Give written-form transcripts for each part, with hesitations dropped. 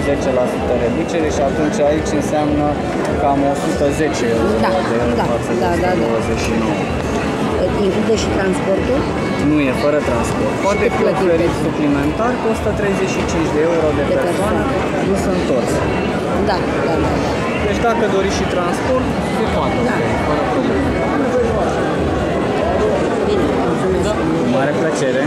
10% reducere și atunci aici înseamnă cam 110 euro față de 29. Include și transportul? Nu e fără transport. Poate fi oferit suplimentar cu 135 de euro de persoană, nu sunt toți. Da. Deci dacă doriți și transport, se poate, fără probleme. Bine, mulțumesc. Cu mare plăcere.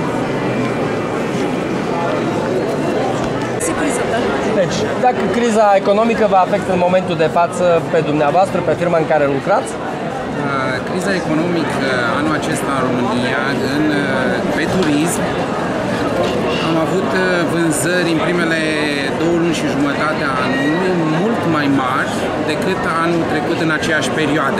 Deci, dacă criza economică vă afectă în momentul de față pe dumneavoastră, pe firma în care lucrați? Criza economică anul acesta în România, pe turism, am avut vânzări în primele 2 luni și jumătate a anului mult mai mari decât anul trecut în aceeași perioadă.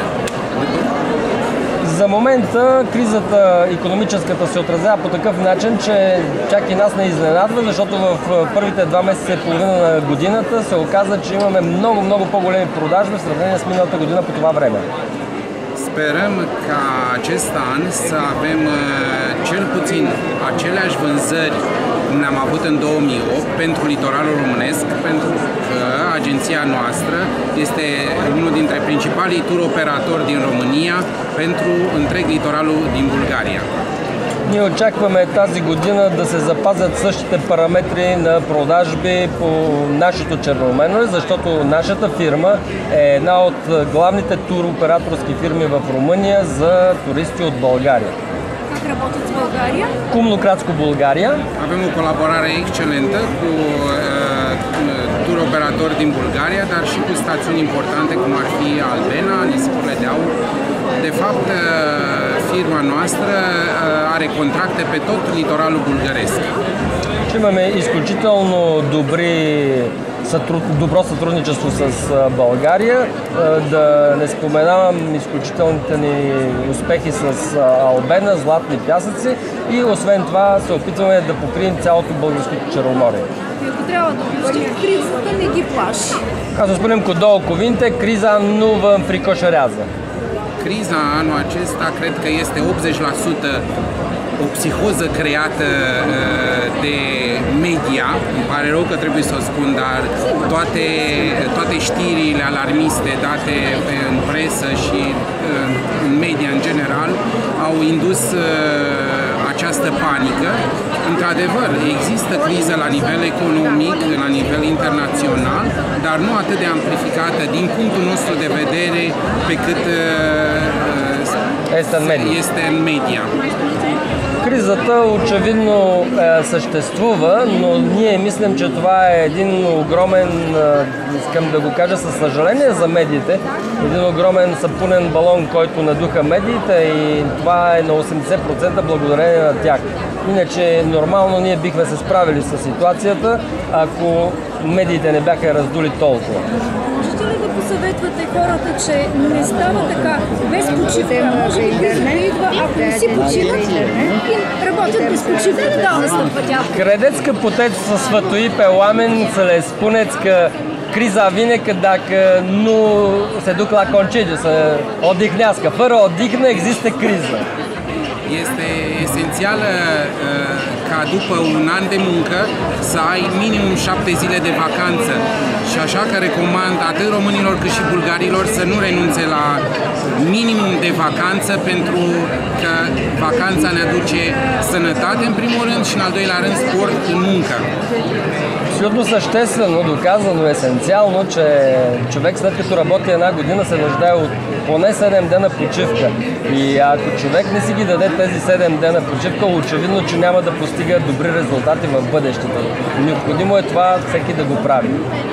За момента кризата икономическата се отразява по такъв начин, че чак и нас не изненадва, защото в първите 2 месеца и половина на годината се оказа, че имаме много по-големи продажби в сравнение с миналата година по това време. Sperăm ca acest an să avem cel puțin aceleași vânzări cum le-am avut în 2008 pentru litoralul românesc, pentru că agenția noastră este unul dintre principalii tur operatori din România pentru întreg litoralul din Bulgaria. Ние очакваме тази година да се запазят същите параметри на продажби по нашето Черноморе, защото нашата фирма е една от главните туроператорски фирми в Румъния за туристи от България. Как работят с България? Cumlocrați cu Bulgaria. Avem o colaborare excelentă cu turoperatori din Bulgaria, dar și cu stațiuni importante cum ar fi Albena, Nisipurile de Aur. De fapt, firma noastră are contracte pe tot litoralul bulgăresc. Имаме изключително добро сътрудничество с България. Да не споменавам изключителните ни успехи с Албена, Златни пясъци и освен това се опитваме да покрием цялото българско Черноморие. Ако трябва да обобщим, кризата не ги плаши. Ca să spunem cu două cuvinte, criza nu vă înfricoșărează. Criza anul acesta cred că este 80% o psihoză creată de media. Îmi pare rău că trebuie să o spun, dar toate știrile alarmiste date în presă și în media în general au indus această panică. Într-adevăr, există criză la nivel economic, la nivel internațional, dar nu atât de amplificată din punctul nostru de vedere pe cât este în media. Кризата очевидно съществува, но ние мислим, че това е един огромен, искам да го кажа със съжаление за медиите, един огромен сапунен балон, който надуха медиите и това е на 80% благодарение на тях. Иначе нормално ние бихме се справили с ситуацията, ако медиите не бяха раздули толкова. Можете ли да посъветвате хората, че не става така без почивка? Може ли да идва, ако не си почиват и работят без почивка, да настъпва тя? Credeți că puteți să sfătui pe oameni să le spuneți că criza vine dacă nu se duc la concediu, să odihnească. Fără odihnă există criză. Este esențială ca după un an de muncă să ai minimum 7 zile de vacanță și așa că recomand atât românilor cât și bulgarilor să nu renunțe la minimum de vacanță, pentru că vacanța ne aduce sănătate în primul rând și în al doilea rând sport în muncă. Абсолютно съществено, доказано, есенциално, че човек след като работи една година се нуждае от поне 7 дена почивка. И ако човек не си ги даде тези 7 дена почивка, очевидно, че няма да постига добри резултати в бъдещето. Необходимо е това всеки да го прави.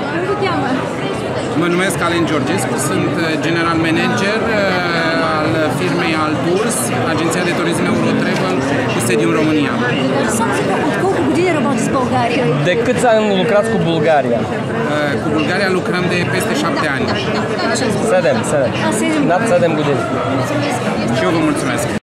Mă numesc Alen Georgescu, sunt general manager al firmei Altours, agenția de turism Eurotravel cu sediu în România. От колко години работи с България? De câți ani lucrați cu Bulgaria? Cu Bulgaria lucrăm de peste 7 ani. 7. Над 7 години. Și eu vă mulțumesc.